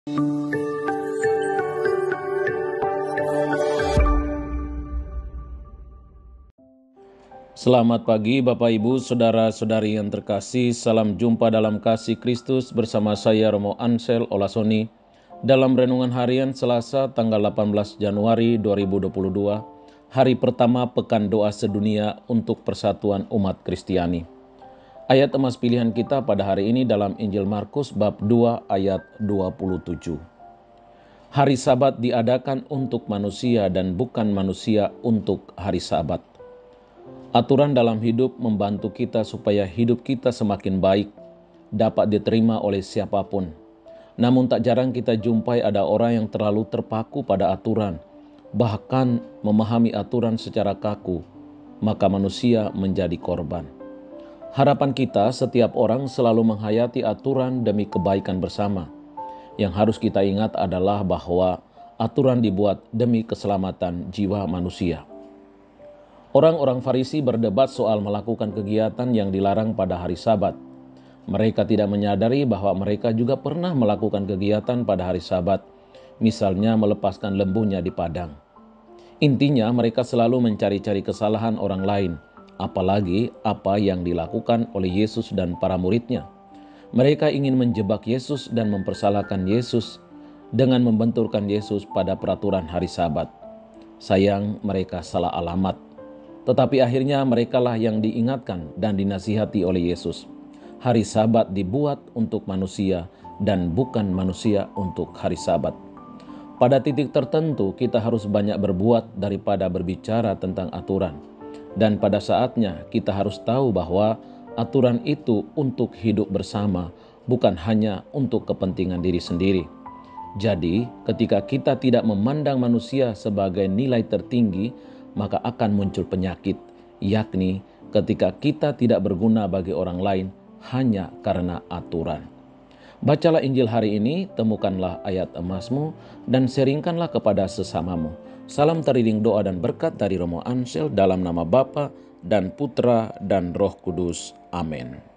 Selamat pagi Bapak Ibu, Saudara-saudari yang terkasih. Salam jumpa dalam kasih Kristus bersama saya Romo Ansel Olasoni dalam renungan harian Selasa tanggal 18 Januari 2022, hari pertama Pekan Doa Sedunia untuk Persatuan Umat Kristiani. Ayat emas pilihan kita pada hari ini dalam Injil Markus bab 2 ayat 27. Hari Sabat diadakan untuk manusia dan bukan manusia untuk hari Sabat. Aturan dalam hidup membantu kita supaya hidup kita semakin baik, dapat diterima oleh siapapun. Namun tak jarang kita jumpai ada orang yang terlalu terpaku pada aturan, bahkan memahami aturan secara kaku, maka manusia menjadi korban. Harapan kita setiap orang selalu menghayati aturan demi kebaikan bersama. Yang harus kita ingat adalah bahwa aturan dibuat demi keselamatan jiwa manusia. Orang-orang Farisi berdebat soal melakukan kegiatan yang dilarang pada hari Sabat. Mereka tidak menyadari bahwa mereka juga pernah melakukan kegiatan pada hari Sabat, misalnya melepaskan lembunya di padang. Intinya mereka selalu mencari-cari kesalahan orang lain, apalagi apa yang dilakukan oleh Yesus dan para muridnya. Mereka ingin menjebak Yesus dan mempersalahkan Yesus dengan membenturkan Yesus pada peraturan hari Sabat. Sayang, mereka salah alamat. Tetapi akhirnya merekalah yang diingatkan dan dinasihati oleh Yesus. Hari Sabat dibuat untuk manusia dan bukan manusia untuk hari Sabat. Pada titik tertentu kita harus banyak berbuat daripada berbicara tentang aturan. Dan pada saatnya kita harus tahu bahwa aturan itu untuk hidup bersama, bukan hanya untuk kepentingan diri sendiri. Jadi, ketika kita tidak memandang manusia sebagai nilai tertinggi, maka akan muncul penyakit, yakni ketika kita tidak berguna bagi orang lain hanya karena aturan. Bacalah Injil hari ini, temukanlah ayat emasmu, dan sharingkanlah kepada sesamamu. Salam teriring doa dan berkat dari Romo Ansel dalam nama Bapa dan Putra dan Roh Kudus. Amin.